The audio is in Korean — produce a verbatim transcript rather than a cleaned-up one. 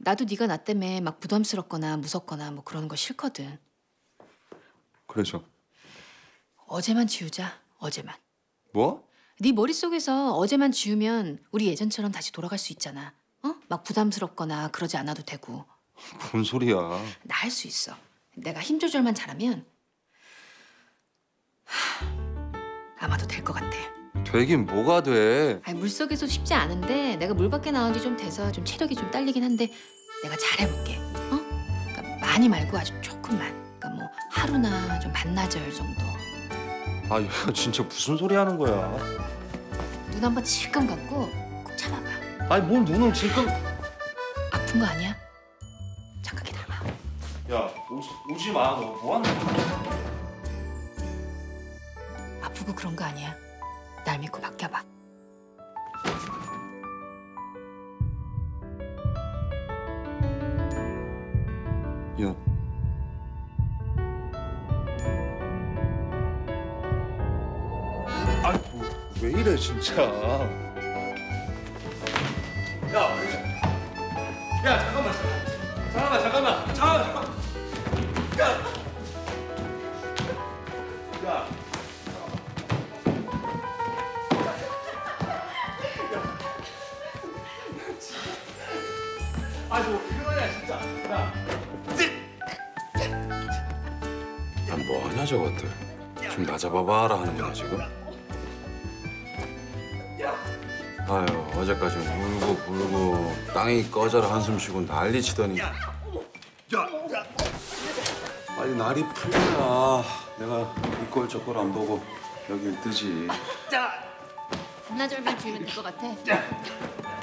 나도 네가 나 때문에 막 부담스럽거나 무섭거나 뭐 그러는 거 싫거든. 그래서 어제만 지우자. 어제만. 뭐? 네 머릿속에서 어제만 지우면 우리 예전처럼 다시 돌아갈 수 있잖아. 어? 막 부담스럽거나 그러지 않아도 되고. 뭔 소리야? 나 할 수 있어. 내가 힘 조절만 잘하면 하, 아마도 될 것 같아. 되긴 뭐가 돼? 아니, 물속에서 쉽지 않은데 내가 물 밖에 나온 지 좀 돼서 좀 체력이 좀 딸리긴 한데 내가 잘해볼게. 어? 그러니까 많이 말고 아주 조금만. 그러니까 뭐 하루나 좀 반나절 정도. 아, 얘가 진짜 무슨 소리 하는 거야? 눈 한번 질끔 감고 꼭 참아봐. 아니, 뭘 눈을 지금... 아픈 거 아니야? 잠깐 기다려봐. 야, 오지, 오지 마. 너 뭐 하는 거야? 아프고 그런 거 아니야. 날 믿고 맡겨봐. 야. 아이, 뭐, 왜 이래, 진짜. 야, 왜 이래? 야, 잠깐만. 잠깐만, 잠깐만. 잠깐만, 잠깐만. 야! 야. 아니, 뭐 그거야, 진짜. 야. 아, 뭐하냐 저것들. 좀 나 잡아봐라 하는 거야 지금? 아유, 어제까지 울고 불고 땅이 꺼져라 한숨 쉬고 난리 치더니 빨리 날이 풀려야 내가 이 꼴 저 꼴 안 보고 여길 뜨지. 반나절만 지우면 될 것 같아.